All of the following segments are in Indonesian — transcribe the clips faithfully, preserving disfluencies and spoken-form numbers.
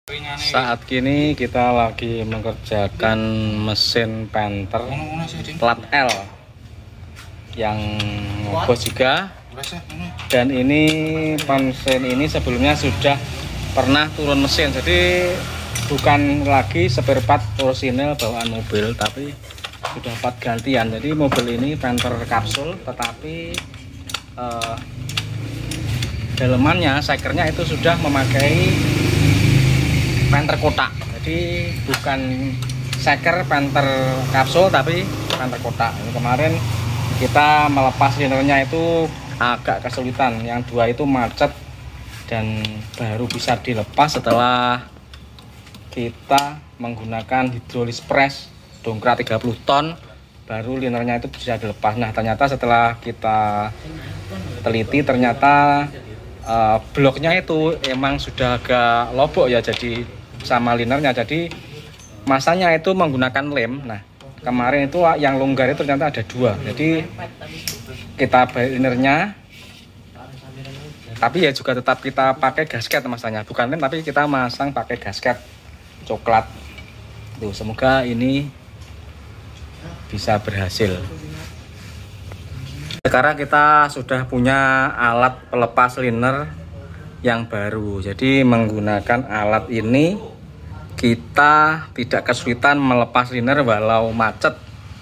Saat kini kita lagi mengerjakan mesin Panther plat L yang ngobos juga. Dan ini mesin ini sebelumnya sudah pernah turun mesin, jadi bukan lagi spare part orisinil bawaan mobil, tapi sudah part gantian. Jadi mobil ini Panther kapsul, tetapi eh, dalemannya, sekernya itu sudah memakai Panther kotak. Jadi bukan seker Panther kapsul tapi Panther kotak. Ini kemarin kita melepas linernya itu agak kesulitan, yang dua itu macet dan baru bisa dilepas setelah kita menggunakan hidrolis press dongkrak tiga puluh ton, baru linernya itu bisa dilepas. Nah, ternyata setelah kita teliti, ternyata uh, bloknya itu emang sudah agak lobok ya, jadi sama linernya, jadi masanya itu menggunakan lem. Nah, kemarin itu yang longgar itu ternyata ada dua, jadi kita balik linernya, tapi ya juga tetap kita pakai gasket masanya, bukan lem tapi kita masang pakai gasket coklat tuh. Semoga ini bisa berhasil. Sekarang kita sudah punya alat pelepas liner yang baru, jadi menggunakan alat ini kita tidak kesulitan melepas liner walau macet.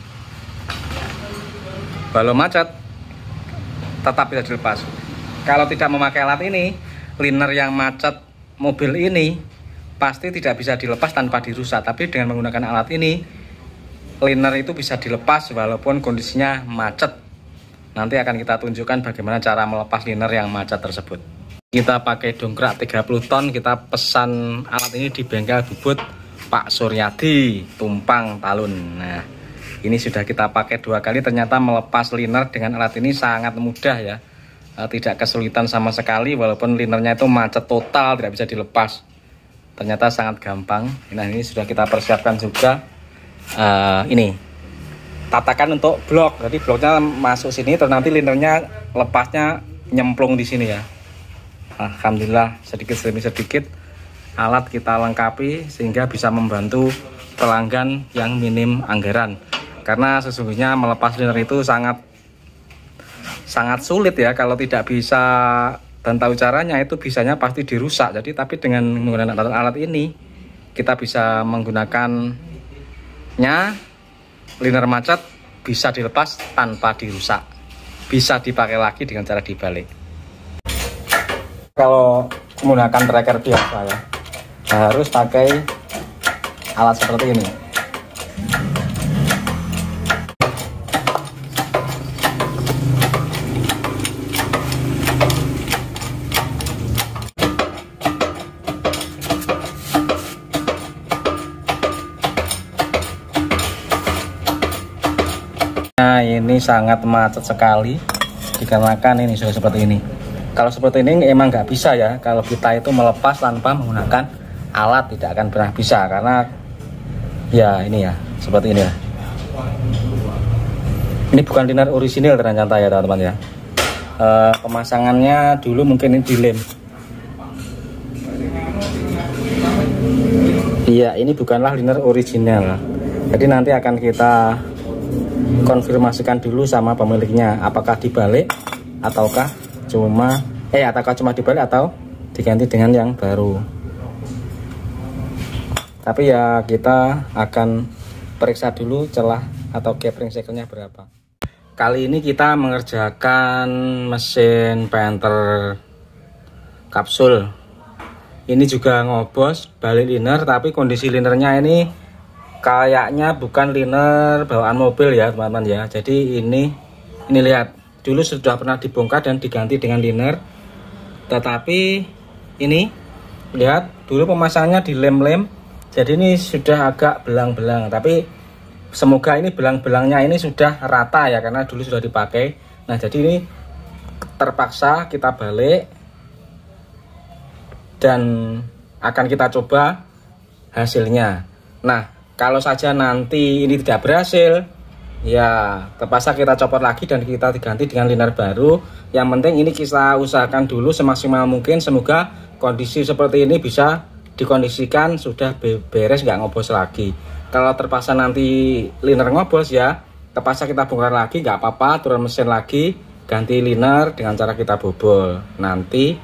Walau macet tetap bisa dilepas. Kalau tidak memakai alat ini, liner yang macet mobil ini pasti tidak bisa dilepas tanpa dirusak. Tapi dengan menggunakan alat ini, liner itu bisa dilepas walaupun kondisinya macet. Nanti akan kita tunjukkan bagaimana cara melepas liner yang macet tersebut. Kita pakai dongkrak tiga puluh ton, kita pesan alat ini di bengkel bubut Pak Suryadi, Tumpang, Talun. Nah, ini sudah kita pakai dua kali, ternyata melepas liner dengan alat ini sangat mudah ya. Tidak kesulitan sama sekali, walaupun linernya itu macet total, tidak bisa dilepas. Ternyata sangat gampang. Nah, ini sudah kita persiapkan juga. Uh, ini tatakan untuk blok, jadi bloknya masuk sini, terus nanti linernya lepasnya nyemplung di sini ya. Alhamdulillah sedikit demi sedikit alat kita lengkapi sehingga bisa membantu pelanggan yang minim anggaran. Karena sesungguhnya melepas liner itu sangat sangat sulit ya, kalau tidak bisa dan tahu caranya itu bisanya pasti dirusak. Jadi tapi dengan menggunakan alat ini kita bisa menggunakannya, liner macet bisa dilepas tanpa dirusak, bisa dipakai lagi dengan cara dibalik. Kalau menggunakan tracker biasa ya, harus pakai alat seperti ini. Nah, ini sangat macet sekali dikarenakan ini sudah seperti ini. Kalau seperti ini emang nggak bisa ya, kalau kita itu melepas tanpa menggunakan alat tidak akan pernah bisa, karena ya ini ya seperti ini ya. Ini bukan liner orisinil ternyata ya teman-teman ya. E, pemasangannya dulu mungkin ini dilem. Iya, ini bukanlah liner orisinal. Jadi nanti akan kita konfirmasikan dulu sama pemiliknya, apakah dibalik ataukah cuma eh ataukah cuma dibalik atau diganti dengan yang baru. Tapi ya kita akan periksa dulu celah atau gapring cycle-nya berapa. Kali ini kita mengerjakan mesin Panther kapsul. Ini juga ngobos balik liner, tapi kondisi linernya ini kayaknya bukan liner bawaan mobil ya teman-teman ya. Jadi ini ini lihat, dulu sudah pernah dibongkar dan diganti dengan liner, tetapi ini lihat dulu pemasangannya di lem-lem, jadi ini sudah agak belang-belang. Tapi semoga ini belang-belangnya ini sudah rata ya, karena dulu sudah dipakai. Nah, jadi ini terpaksa kita balik dan akan kita coba hasilnya. Nah, kalau saja nanti ini tidak berhasil, ya terpaksa kita copot lagi dan kita diganti dengan liner baru. Yang penting ini kita usahakan dulu semaksimal mungkin, semoga kondisi seperti ini bisa dikondisikan sudah beres, nggak ngobos lagi. Kalau terpaksa nanti liner ngobos ya terpaksa kita bongkar lagi, nggak apa-apa, turun mesin lagi, ganti liner dengan cara kita bobol. Nanti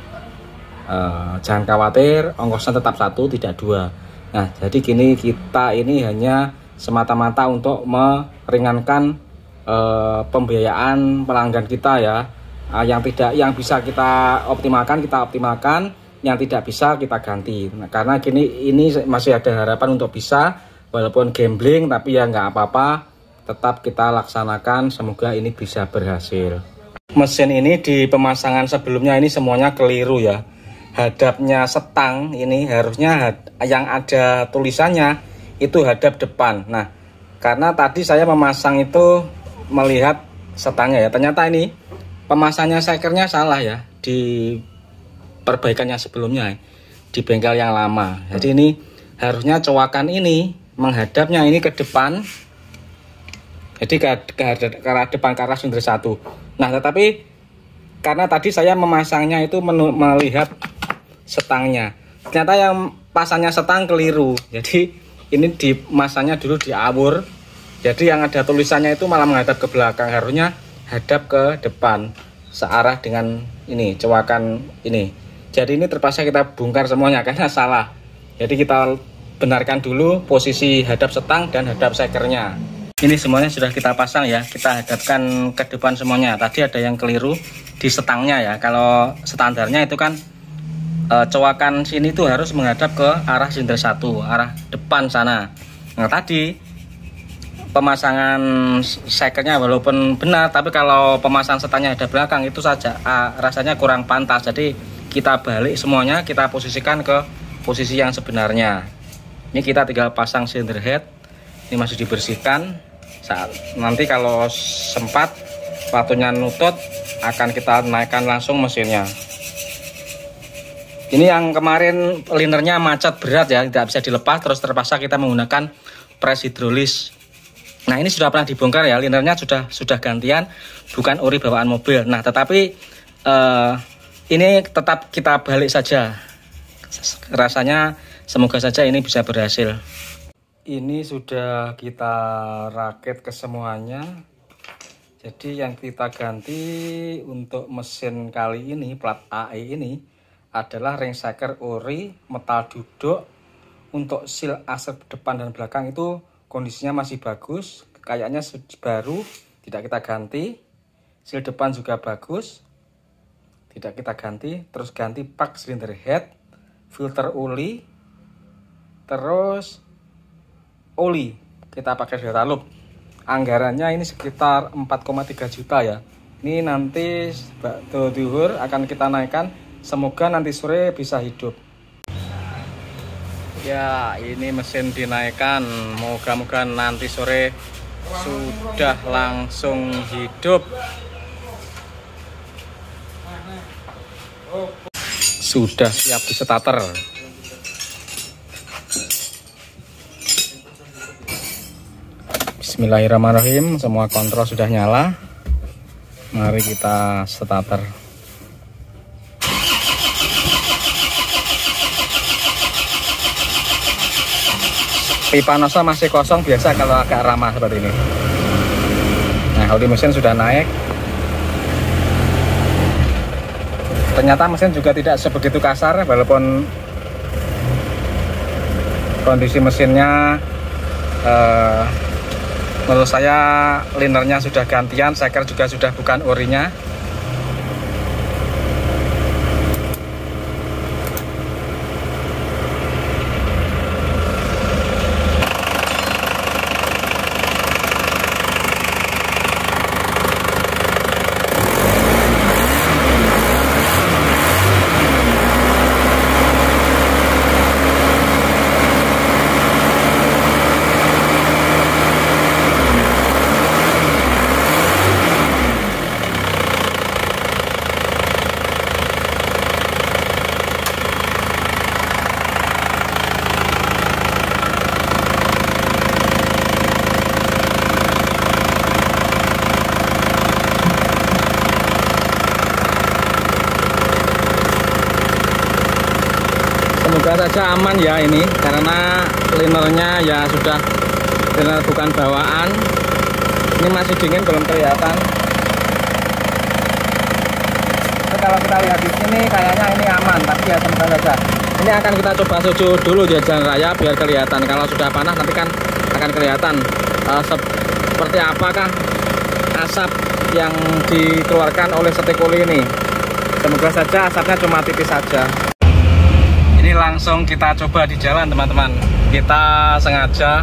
eh, jangan khawatir, ongkosnya tetap satu tidak dua. Nah jadi gini, kita ini hanya semata-mata untuk meringankan eh, pembiayaan pelanggan kita ya. Uh, yang tidak, yang bisa kita optimalkan kita optimalkan, yang tidak bisa kita ganti. Nah, karena gini, ini masih ada harapan untuk bisa, walaupun gambling tapi ya nggak apa-apa, tetap kita laksanakan, semoga ini bisa berhasil. Mesin ini di pemasangan sebelumnya ini semuanya keliru ya. Hadapnya setang ini harusnya had, yang ada tulisannya itu hadap depan. Nah karena tadi saya memasang itu melihat setangnya ya, ternyata ini pemasangnya sekernya salah ya, di perbaikannya sebelumnya di bengkel yang lama. Jadi ini harusnya cowakan ini menghadapnya ini ke depan, jadi ke, ke, ke arah depan, ke arah silinder satu. Nah tetapi karena tadi saya memasangnya itu menu, melihat setangnya, ternyata yang pasangnya setang keliru. Jadi ini dimasangnya dulu diawur, jadi yang ada tulisannya itu malah menghadap ke belakang, harusnya hadap ke depan searah dengan ini cowakan ini. Jadi ini terpaksa kita bongkar semuanya karena salah. Jadi kita benarkan dulu posisi hadap setang dan hadap sekernya. Ini semuanya sudah kita pasang ya, kita hadapkan ke depan semuanya. Tadi ada yang keliru di setangnya ya. Kalau standarnya itu kan e, cowakan sini tuh harus menghadap ke arah silinder satu, arah depan sana. Nah tadi pemasangan sekernya walaupun benar, tapi kalau pemasangan setangnya ada belakang itu saja ah, rasanya kurang pantas. Jadi kita balik semuanya, kita posisikan ke posisi yang sebenarnya. Ini kita tinggal pasang cylinder head, ini masih dibersihkan. Saat nanti kalau sempat waktunya nutut akan kita naikkan langsung mesinnya. Ini yang kemarin linernya macet berat ya, tidak bisa dilepas, terus terpaksa kita menggunakan pres hidrolis. Nah ini sudah pernah dibongkar ya, linernya sudah sudah gantian, bukan ori bawaan mobil. Nah tetapi uh, ini tetap kita balik saja. Rasanya semoga saja ini bisa berhasil. Ini sudah kita rakit ke semuanya. Jadi yang kita ganti untuk mesin kali ini plat A E ini adalah ring shaker ori metal duduk. Untuk seal asap depan dan belakang itu kondisinya masih bagus, kayaknya baru, tidak kita ganti. Seal depan juga bagus, tidak kita ganti. Terus ganti pak silinder head, filter oli, terus oli kita pakai Delta Loop. Anggarannya ini sekitar empat koma tiga juta ya. Ini nanti bakto duhur akan kita naikkan, semoga nanti sore bisa hidup. Ya ini mesin dinaikkan, moga-moga nanti sore sudah langsung hidup. Sudah siap di starter. Bismillahirrahmanirrahim, semua kontrol sudah nyala. Mari kita starter. Pipa nosa masih kosong, biasa kalau agak ramah seperti ini. Nah, oli mesin sudah naik. Ternyata mesin juga tidak sebegitu kasar, walaupun kondisi mesinnya eh, menurut saya linernya sudah gantian, seker juga sudah bukan orinya. saja aman ya ini, karena linernya ya sudah liner bukan bawaan. Ini masih dingin, belum kelihatan. Tapi kalau kita lihat di sini kayaknya ini aman, tapi ya semoga saja. Ini akan kita coba suju dulu di jalan raya biar kelihatan. Kalau sudah panas nanti kan akan kelihatan uh, seperti apakah asap yang dikeluarkan oleh steak uli ini. Semoga saja asapnya cuma tipis saja. Ini langsung kita coba di jalan teman-teman. Kita sengaja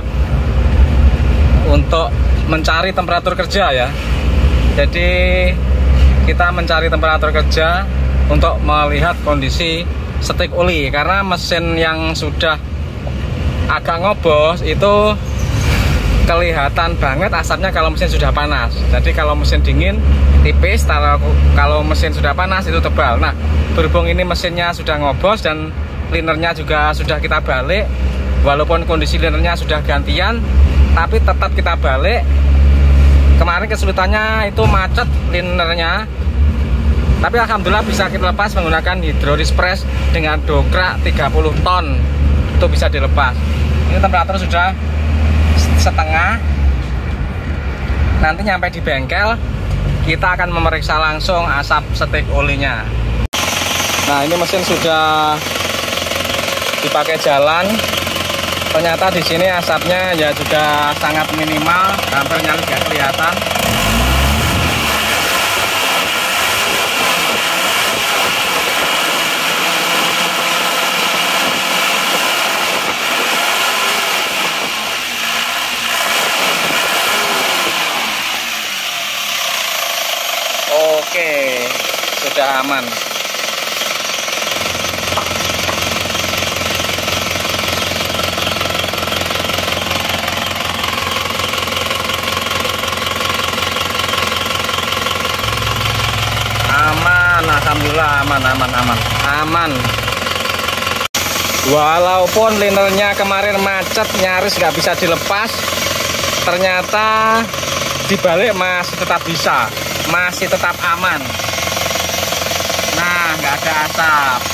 untuk mencari temperatur kerja ya. Jadi kita mencari temperatur kerja untuk melihat kondisi steak uli, karena mesin yang sudah agak ngobos itu kelihatan banget asapnya kalau mesin sudah panas. Jadi kalau mesin dingin tipis, kalau mesin sudah panas itu tebal. Nah, berhubung ini mesinnya sudah ngobos dan linernya juga sudah kita balik, walaupun kondisi linernya sudah gantian, tapi tetap kita balik. Kemarin kesulitannya itu macet linernya, tapi alhamdulillah bisa kita lepas menggunakan hidrolis press dengan dokrak tiga puluh ton. Itu bisa dilepas. Ini temperatur sudah setengah. Nanti nyampe di bengkel kita akan memeriksa langsung asap steak olinya. Nah, ini mesin sudah dipakai jalan. Ternyata di sini asapnya ya juga sangat minimal, hampir nyaris nggak kelihatan. Oke, sudah aman. Aman, alhamdulillah aman, aman, aman, aman. Walaupun linernya kemarin macet nyaris nggak bisa dilepas, ternyata dibalik masih tetap bisa. Masih tetap aman. Nah, nggak ada asap.